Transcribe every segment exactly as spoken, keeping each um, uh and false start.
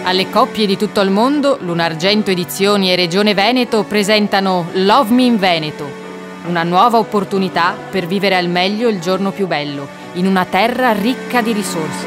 Alle coppie di tutto il mondo, Lunargento Edizioni e Regione Veneto presentano Love Me in Veneto, una nuova opportunità per vivere al meglio il giorno più bello, in una terra ricca di risorse.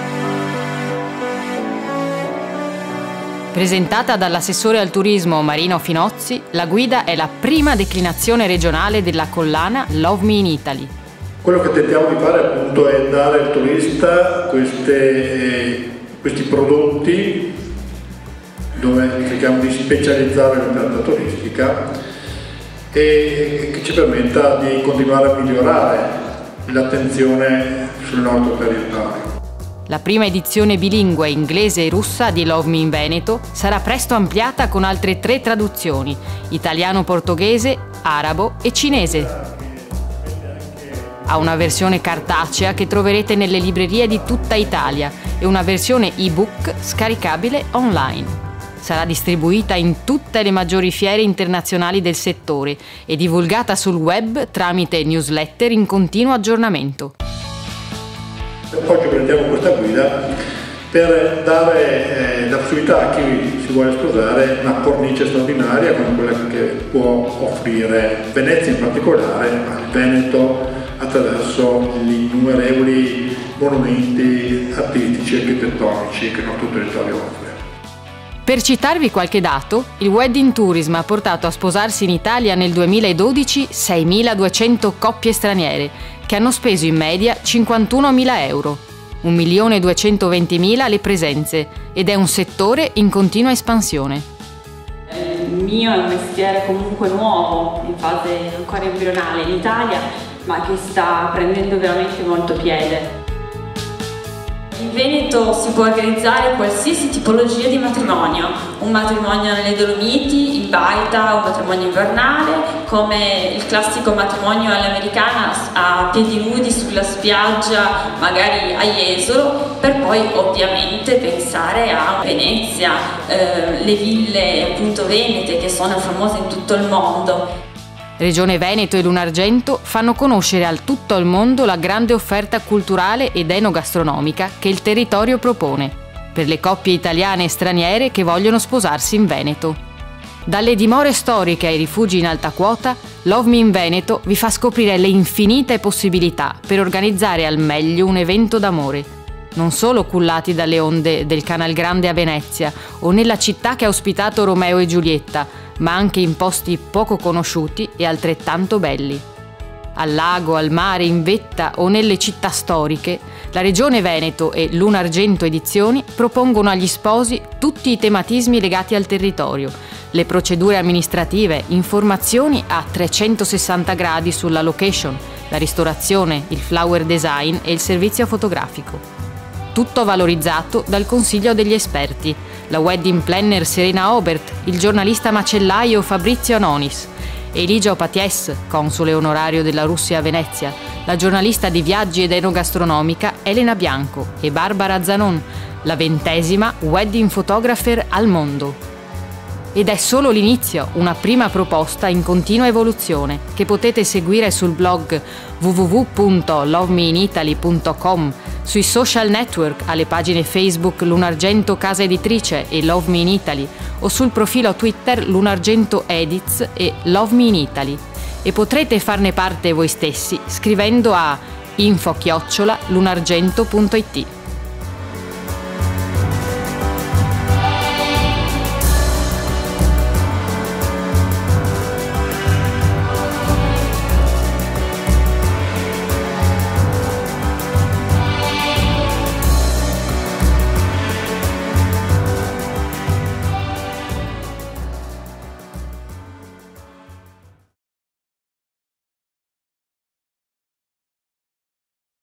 Presentata dall'assessore al turismo Marino Finozzi, la guida è la prima declinazione regionale della collana Love Me in Italy. Quello che tentiamo di fare appunto è dare al turista queste, questi prodotti dove cerchiamo di specializzare l'offerta turistica e che ci permetta di continuare a migliorare l'attenzione sul nostro territorio. La prima edizione bilingue inglese e russa di Love Me in Veneto sarà presto ampliata con altre tre traduzioni: italiano-portoghese, arabo e cinese. Ha una versione cartacea che troverete nelle librerie di tutta Italia e una versione ebook scaricabile online. Sarà distribuita in tutte le maggiori fiere internazionali del settore e divulgata sul web tramite newsletter in continuo aggiornamento. Oggi prendiamo questa guida per dare eh, la possibilità a chi si vuole sposare una cornice straordinaria come quella che può offrire Venezia in particolare, ma il Veneto attraverso gli innumerevoli monumenti artistici e architettonici che il nostro territorio offre. Per citarvi qualche dato, il Wedding Tourism ha portato a sposarsi in Italia nel duemiladodici seimiladuecento coppie straniere, che hanno speso in media cinquantunomila euro, un milione duecentoventimila le presenze, ed è un settore in continua espansione. Il mio è un mestiere comunque nuovo, in fase ancora embrionale in Italia, ma che sta prendendo veramente molto piede. In Veneto si può organizzare qualsiasi tipologia di matrimonio, un matrimonio nelle Dolomiti, in baita, un matrimonio invernale, come il classico matrimonio all'americana a piedi nudi sulla spiaggia, magari a Jesolo, per poi ovviamente pensare a Venezia, eh, le ville appunto venete che sono famose in tutto il mondo. Regione Veneto e Lunargento fanno conoscere a tutto il mondo la grande offerta culturale ed enogastronomica che il territorio propone per le coppie italiane e straniere che vogliono sposarsi in Veneto. Dalle dimore storiche ai rifugi in alta quota, Love Me in Veneto vi fa scoprire le infinite possibilità per organizzare al meglio un evento d'amore, non solo cullati dalle onde del Canal Grande a Venezia o nella città che ha ospitato Romeo e Giulietta, ma anche in posti poco conosciuti e altrettanto belli. Al lago, al mare, in vetta o nelle città storiche, la Regione Veneto e Lunargento Edizioni propongono agli sposi tutti i tematismi legati al territorio, le procedure amministrative, informazioni a trecentosessanta gradi sulla location, la ristorazione, il flower design e il servizio fotografico. Tutto valorizzato dal Consiglio degli esperti, la wedding planner Serena Obert, il giornalista macellaio Fabrizio Anonis, Eligia Opaties, console onorario della Russia a Venezia, la giornalista di viaggi ed enogastronomica Elena Bianco e Barbara Zanon, la ventesima wedding photographer al mondo. Ed è solo l'inizio, una prima proposta in continua evoluzione che potete seguire sul blog w w w punto love me in italy punto com, sui social network alle pagine Facebook Lunargento Casa Editrice e Love Me in Italy o sul profilo Twitter Lunargento Edits e Love Me in Italy. E potrete farne parte voi stessi scrivendo a info chiocciola lunargento punto it.